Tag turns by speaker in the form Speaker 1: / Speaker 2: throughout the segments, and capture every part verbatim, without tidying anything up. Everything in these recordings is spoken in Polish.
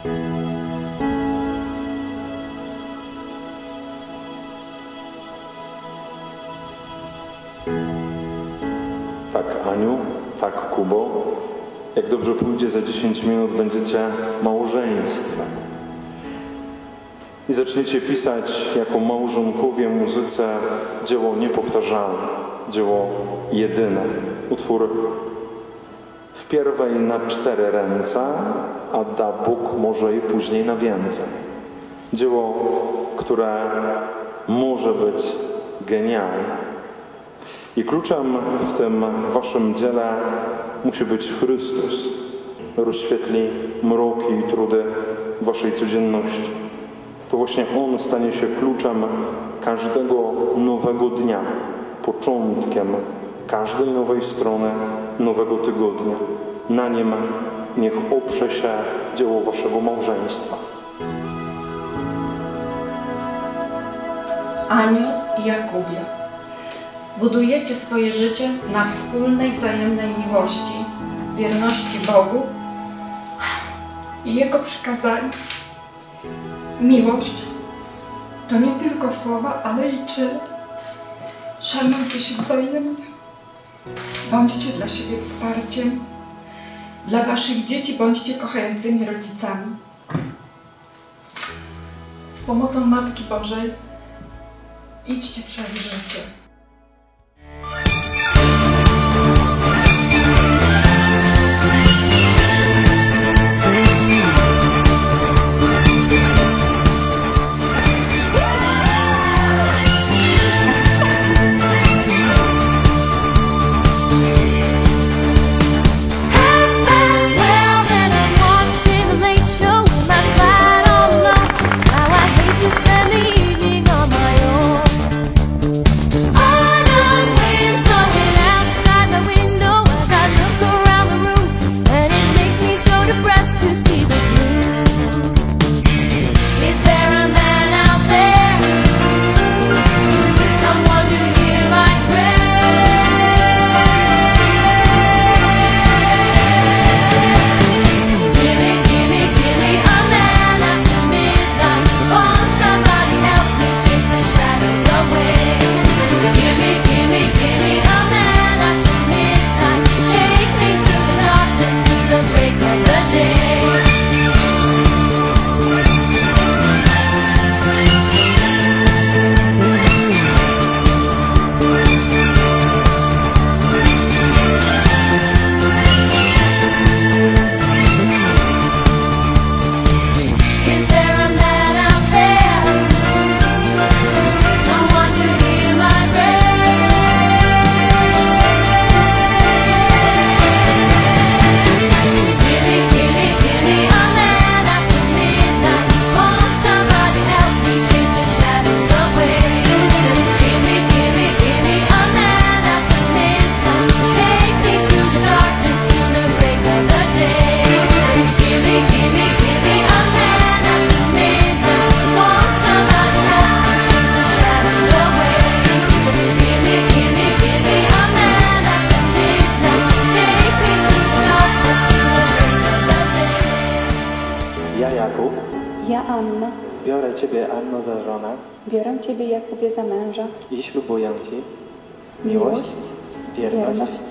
Speaker 1: Tak, Aniu, tak, Kubo. Jak dobrze pójdzie, za dziesięć minut będziecie małżeństwem. I zaczniecie pisać jako małżonkowie muzyce dzieło niepowtarzalne, dzieło jedyne. Utwór wpierwej na cztery ręce, a da Bóg może i później na więcej. Dzieło, które może być genialne. I kluczem w tym waszym dziele musi być Chrystus. Rozświetli mroki i trudy waszej codzienności. To właśnie On stanie się kluczem każdego nowego dnia, początkiem każdej nowej strony nowego tygodnia. Na nim niech oprze się dzieło waszego małżeństwa.
Speaker 2: Aniu i Jakubie, budujecie swoje życie na wspólnej, wzajemnej miłości, wierności Bogu i Jego przykazaniu. Miłość to nie tylko słowa, ale i czyny. Szanujcie się wzajemnie. Bądźcie dla siebie wsparciem. Dla waszych dzieci bądźcie kochającymi rodzicami. Z pomocą Matki Bożej idźcie przez życie.
Speaker 3: Ja, Anna,
Speaker 4: biorę Ciebie, Anno, za żonę
Speaker 3: biorę Ciebie, Jakubie, za męża
Speaker 4: i ślubuję Ci miłość,
Speaker 3: miłość,
Speaker 4: wierność,
Speaker 3: wierność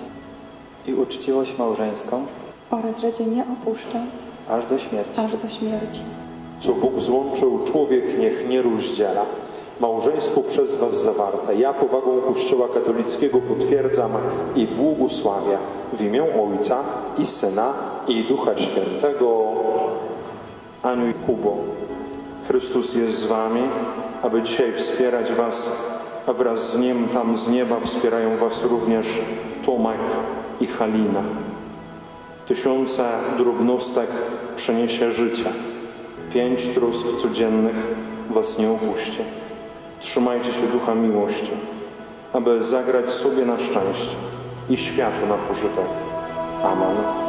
Speaker 4: i uczciwość małżeńską
Speaker 3: oraz, że Cię nie opuszczę
Speaker 4: aż do śmierci.
Speaker 3: aż do śmierci.
Speaker 1: Co Bóg złączył, człowiek niech nie rozdziela. Małżeństwo przez was zawarte. Ja powagą Kościoła katolickiego potwierdzam i błogosławię w imię Ojca i Syna i Ducha Świętego. Aniu i Kubo, Chrystus jest z wami, aby dzisiaj wspierać was, a wraz z Nim tam z nieba wspierają was również Tomek i Halina. Tysiące drobnostek przyniesie życie. Pięć trosk codziennych was nie opuści. Trzymajcie się ducha miłości, aby zagrać sobie na szczęście i światu na pożytek. Amen.